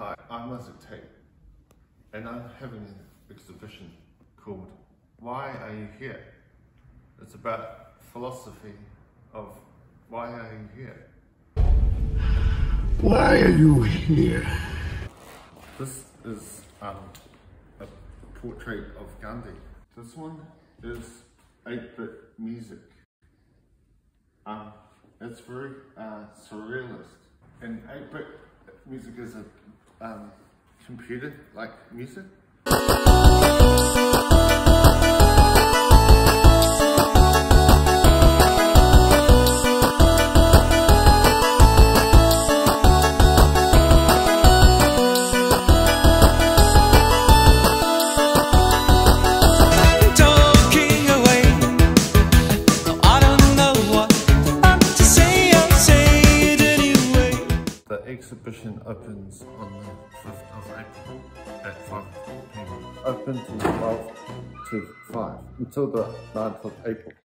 Hi, I'm Asaph Tait, and I'm having an exhibition called Why Are You Here? It's about philosophy of why are you here? Why are you here? This is a portrait of Gandhi. This one is 8-bit music. It's very surrealist, and 8-bit music is a computer-like music. The exhibition opens on the 5th of April at 5 p.m. Open from 12 to 5 until the 9th of April.